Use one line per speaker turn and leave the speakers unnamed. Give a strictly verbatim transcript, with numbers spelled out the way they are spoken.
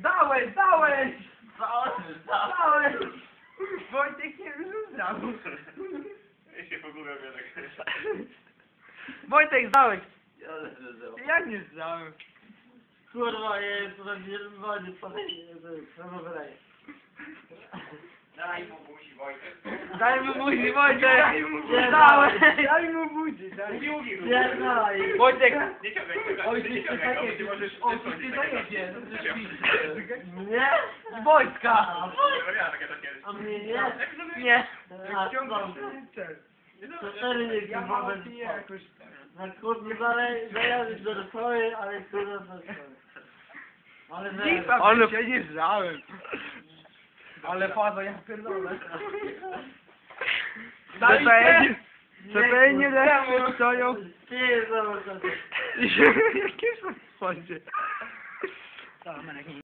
Dałeś, dałeś!
Dałem, dałem.
Dałeś! Wojtek nie wyrównał.
Ja się pogubiam, Janek.
Wojtek, zdałeś!
Ale że zero.
Ja nie zdałem.
Kurwa, ja jestem na wody, podejdzie, to wydaje.
Daj mu buzi, Wojtek.
Daj mu buzi, Wojtek!
Daj mu buzi.
Dałeś! Daj mu buzi, daj.
Buzi, buzi.
Pierdolaj.
Wojtek!
Nie ciągaj, nie ciągaj,
Oj,
nie
ty
ciągaj,
tak
bo ty możesz...
Oj,
ty
ty
takie
dojedzie.
coś.
Nie?
Z wojska!
Ja takie takie...
A mnie nie?
Nie.
A,
Ciągam.
to cztery nie
Ja
kurwa
mało
bez
piję jakoś.
Na kurde dalej, zajadę do szkoły, ale kurwa do szkoły. Ale
Nic
zajadę.
tam się nie zdałem. Ale faza, ja pierdolę. Co to jest? Co to jest nie lepiej, co ją?
Ty, zobacz.
Jakie są w sądzie?